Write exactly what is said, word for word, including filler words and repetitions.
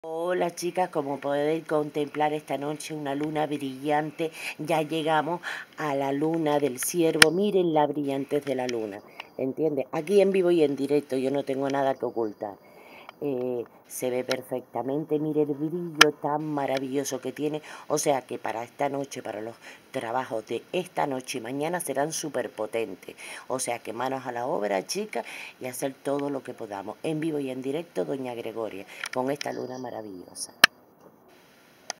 Hola chicas, como podéis contemplar esta noche una luna brillante, ya llegamos a la luna del Ciervo, miren la brillantez de la luna, ¿entiendes? Aquí en vivo y en directo, yo no tengo nada que ocultar. Eh, se ve perfectamente, mire el brillo tan maravilloso que tiene, o sea que para esta noche, para los trabajos de esta noche y mañana serán súper potentes, o sea que manos a la obra chicas y hacer todo lo que podamos, en vivo y en directo, doña Gregoria, con esta luna maravillosa.